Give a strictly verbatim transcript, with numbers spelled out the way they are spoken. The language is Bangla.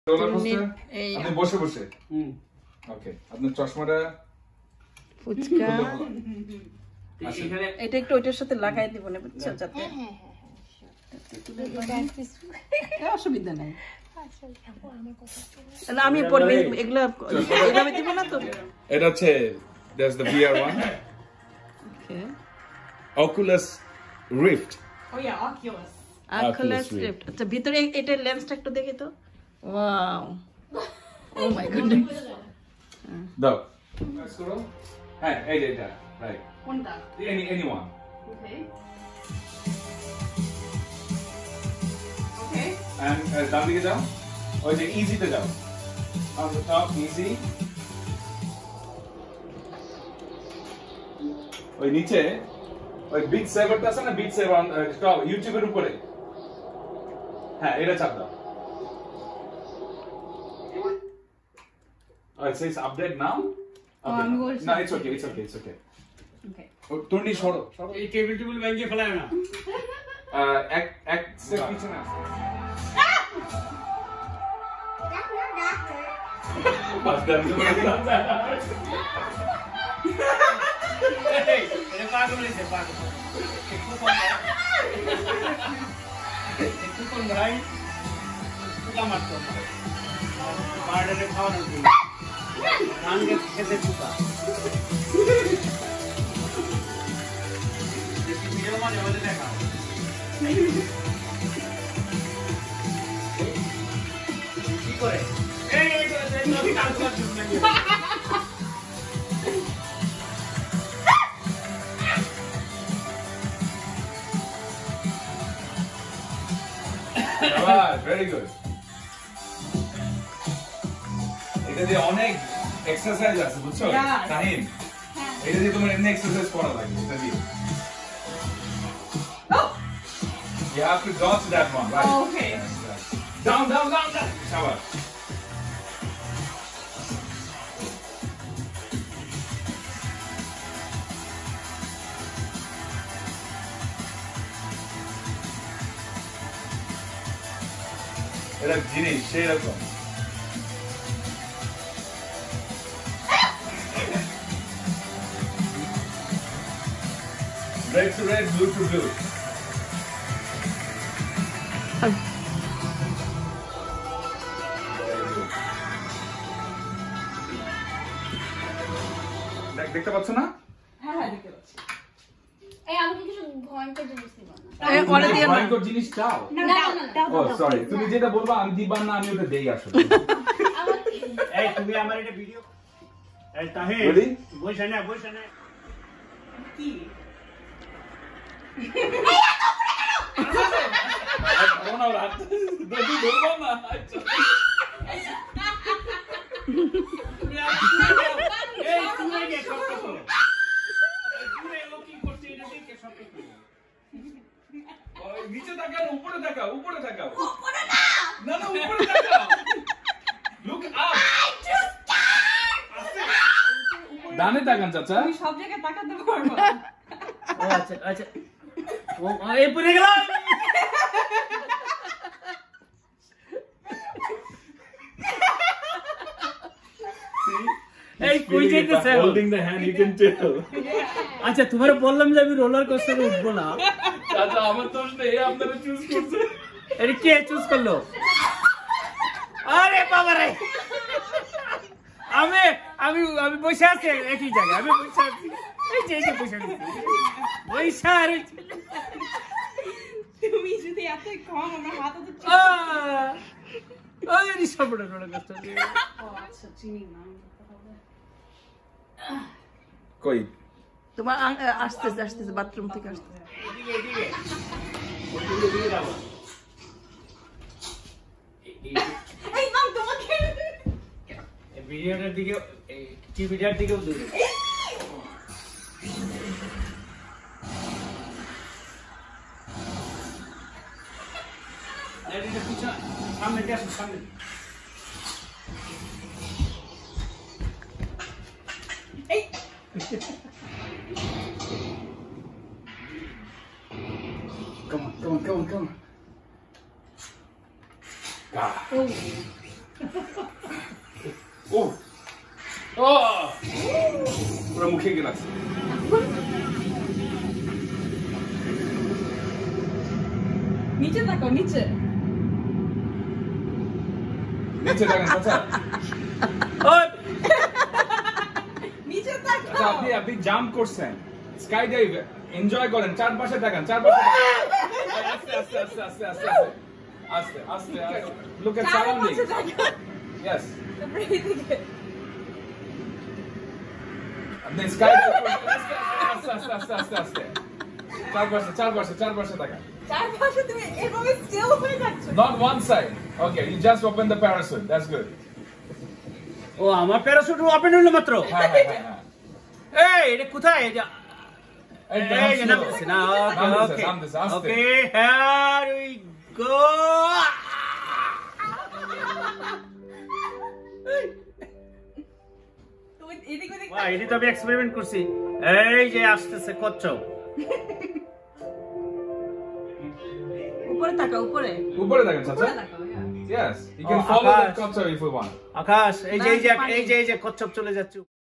রোলার কোস্টার আপনি বসে বসে হুম ওকে আপনার চশমাটা ফুচকা এটা একটু ওইটার সাথে লাগাই দিব না বুঝছো যাতে হ্যাঁ হ্যাঁ অসুবিধা নাই না আমি পড়বে এগুলা এভাবে দিব না তো এটা হচ্ছে that's the VR one okay Oculus Rift oh yeah Oculus Oculus Rift আচ্ছা ভিতরে এটা লেন্সটা একটু দেখি তো ওয়াও ও মাই গডনেস দাও প্রেস করো হ্যাঁ এই এটা রাইট কোনটা any anyone okay okay and ডান দিকে যাও ওই যে ইজিতে যাও অন দ্য টপ ইজি ওই নিচে ওই বিট সেভারটা আছে না বিট সেভার টপ ইউটিউবের উপরে হ্যাঁ এটা চাপ দাও Oh, it says update now? Update oh, now. No, it's okay, it's okay, it's okay. Okay. Oh, Tony, shoro. Hey, cable table bank fly na. Uh, act, act, step piche na. Bas dam se bas. Hey, ये पागल नहीं से पागल. एकटू कौन है? एकटू कौन भाई? तू क्या मारता है? बाढ़ ने खाओ ना. धान के खेते चुका जैसे वीडियो में जब देखा की करे ए ए नदी काट काट चुका Right, very good. এটা দিয়ে অনেক এক্সারসাইজ আছে বুঝছো তাহিন এটা দিয়ে তোমার এমনি এক্সারসাইজ করা লাগে এটা দিয়ে you have to dodge that one right oh, okay yes, yes. down down down down শাবাশ এটা জিনিস সেরকম red to red, blue to blue. দেখ দেখতে পাচ্ছ না? হ্যাঁ হ্যাঁ দেখতে পাচ্ছি। এই আমি কিছু ভয়ঙ্কর জিনিস দিব না। এই পরে দিয়ে না। ভয়ঙ্কর জিনিস চাও? না না না। ও সরি, তুমি যেটা বলবা আমি দিবা না আমি ওটা দেই আসলে। এই তুমি আমার একটা ভিডিও এই তাহে বইছ না বইছ না কি কোন আর দাদি বলবা না আচ্ছা এই তুমি কে সব করো তুমি লোকি করতে এটা কে সব করো ওই নিচে তাকাও উপরে তাকাও উপরে তাকাও উপরে না না না উপরে তাকাও লুক আপ ডানে তাকান চাচা আমি সব জায়গায় তাকাতে পারবো ও আচ্ছা আচ্ছা ও এই পড়ে গেল এই কই যাইতেছে holding the hand you can tell আচ্ছা তোমারে বললাম যে আমি রোলার কোস্টারে উঠবো না চাচা আমার দোষ নেই আপনারা চুজ করছে এটা কে চুজ করলো আরে বাবা রে আমি আমি আমি বসে আছি একই জায়গায় আমি বসে আছি এই যে এই যে বসে আছি বসে আরে তুমি যদি এত কম আমার হাতে তো ওই রে সবড়া রোলার কোস্টার ও আচ্ছা চিনি না কই তোমার আসতে আসতে বাথরুম থেকে আসতে এদিকে এদিকে ওদিকে এদিকে যাও এই নাম তোমাকে এই ভিডিওটার দিকে এই টিভিটার দিকেও দূরে এই দিকে পিছা সামনে যাও সামনে এই Come on, come on, come on, come on. Ah. Oh. Oh. পুরো মুখে গেলাছে। নিচে তাকাও নিচে নিচে দেখেন চাচা। ওই নিচে তাকাও আচ্ছা আপনি আপনি জাম্প করছেন স্কাই ডাইভ এনজয় করেন চারপাশে দেখেন চারপাশে আস্তে আস্তে আস্তে আস্তে আস্তে আস্তে আস্তে আস্তে লুক এট সারাউন্ডিং ইয়েস তারপরে এদিকে আপনি স্কাই ডাইভ আস্তে আস্তে আস্তে আস্তে আস্তে চারপাশে চারপাশে চারপাশে দেখেন চারপাশে তুমি এভাবে স্টিল হয়ে যাচ্ছ not one side okay you just open the parachute that's good ও আমার প্যারাশুট ওপেন হলো মাত্র হ্যাঁ হ্যাঁ হ্যাঁ এই এটা কোথায় এটা এই এই যে নামতেছে না ওকে ওকে নামতেছে, আস্তে। ওকে হিয়ার উই গো তুমি এদিক ওদিক বাহ এটা তো আমি এক্সপেরিমেন্ট করছি এই যে আসতেছে কচ্ছপ উপরে তাকাও উপরে উপরে দেখেন চাচা উপরে তাকাও yes you can Oh, follow the Akash. concept if you want আকাশ এই যে এই যে এই যে এই যে কচ্ছপ চলে যাচ্ছে